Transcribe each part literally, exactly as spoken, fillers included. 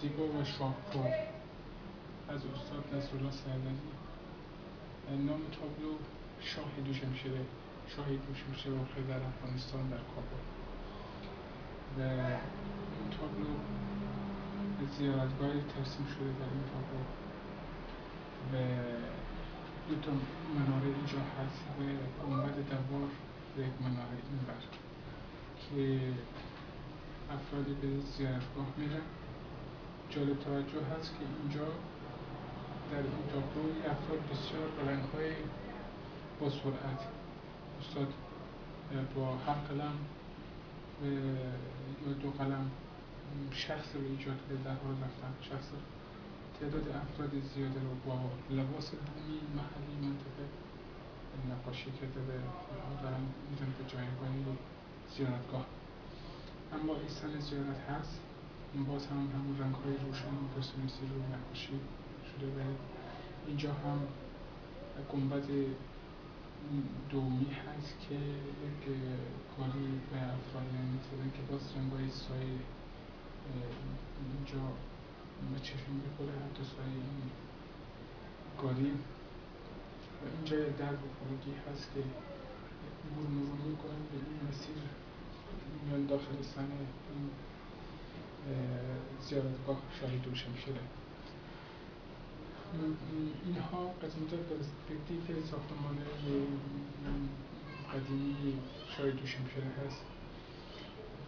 زیبا و شاهکار از استاد نصرالله سرداری. نام تابلو شاه دوشمشیره شاه دوشمشیره واقع در افغانستان در کابل و این تابلو زیارتگاهی ترسیم شده در این تابلو و دو تا مناره اینجا هست و گنبد دوار و یک مناره این بر که افرادی به زیارتگاه میرن. جالب توجه هست که اینجا در این تابلو افراد بسیار رنگ‌های با سرعت استاد با هر قلم یا دو قلم شخص رو ایجاد کرده در حال رفتن. شخص تعداد افراد زیاده رو با لباس بومی محلی منطقه نقاشی کرده و دارن میرن به جایگاه زیارتگاه. اما ایستان زیارت هست، باز هم همون رنگ‌های روشن امپرسیونیستی رو نقاشی شده و اینجا هم گنبد دومی هست که یک کاری به افراد می‌تونن که باز رنگ‌های سایه اینجا به چشم می‌خوره، حتی سایه این کاری. و اینجا یک درب ورودی هست که مرور مرور می‌کنن به این مسیر میان داخل سن این زیارتگاه شاه دوشمشیره. اینها قسمت پرسپکتیو ساختمان قدیمی شاه دوشمشیره هست و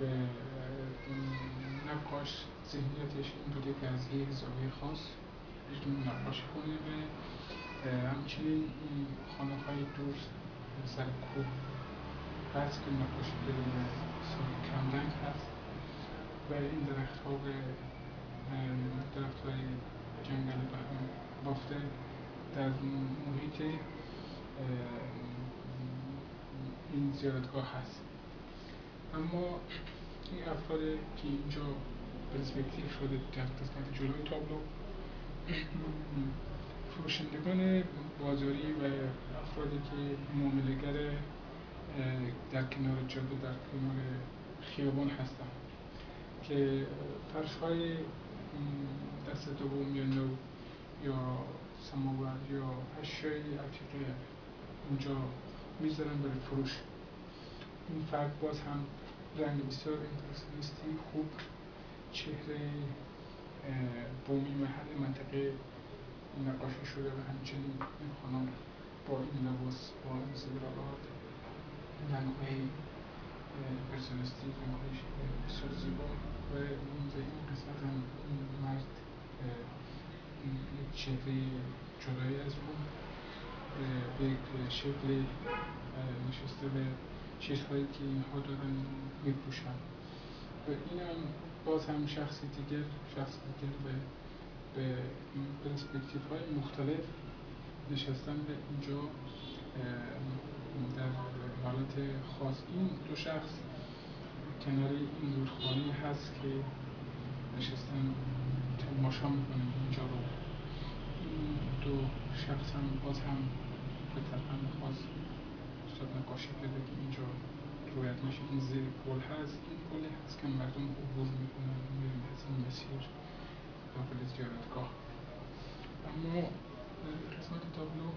نقاش ذهنیتش این بوده که از یک زاویه خاص بتونه نقاشی کنه و همچنین این خانه‌های دور سر کوه هست که نقاشی کرده و کمرنگ هست و این درخت‌ها و درخت‌های جنگل به هم بافته در محیط این زیارتگاه هست. اما این افرادی که اینجا پرسپکتیو شده در قسمت جلوی تابلو فروشندگان بازاری و افرادی که معامله‌گر در کنار جاده در کنار خیابان هستند که فرش‌های دست دوم یا نو یا سماور یا اشیای عتیقه اونجا میذارن برای فروش. این فرد باز هم رنگ بسیار امپرسیونیستی خوب چهره بومی محل منطقه نقاشی شده و همچنین این خانم با این لباس با این زیورالات رنگ‌های امپرسیونیستی رنگ‌های بسیار زیبا و این قسمت هم این مرد چهره جدایی از اون به یک شکل نشسته به چیزهایی که اینها دارن میپوشن و این هم باز هم شخص دیگر شخص دیگر به به پرسپکتیو های مختلف نشستن به اینجا در حالت خاص. این دو شخص کنار این رودخانه هست که نشستن تماشا میکنن اینجا رو. این دو شخص هم باز هم به طرح خاص استاد نقاشی کرده که اینجا رویت میشه. این زیر پل هست، این پلی هست که مردم عبور میکنن میرن از این مسیر داخل زیارتگاه. اما قسمت تابلو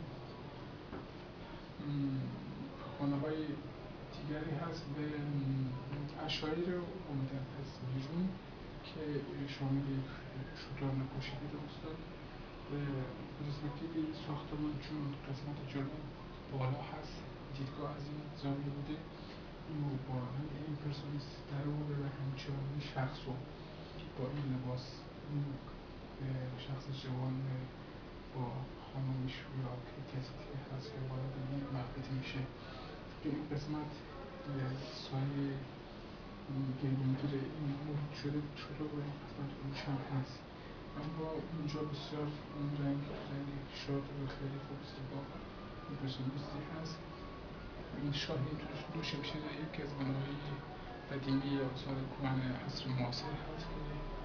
خانه های دیگری هست به اشعاری رو اومدن از بیرون که شامل شطور نقاشی کرده استاد و پرسپکتیو ساختمان چون قسمت جلو بالا هست دیدگاه از این زاویه بوده اینو با رنگ امپرسیونیست در آورده و همچنین شخص رو با این لباس این شخص جوان با خانمش یا کسی که هست که وارد این مقبره میشه که این قسمت سایه گریبانگیر این محیط شده چطور و این قسمت روشن هست. اما اینجا بسیار این رنگ رنگ شاد و خیلی خوب زیبا امپرسیونیستی هست. این شاه دوشمشیره یکی از بناهای قدیمی آثار کهن عصر معاصر هست که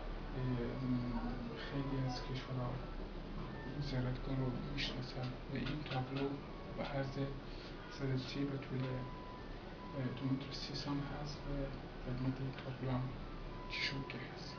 خیلی از کشورها این زیارتگاه رو میشناسن و این تابلو به عرض صد و سی به طول دو متر سی سانت هست و قدمت تابلو هم شش متر هست.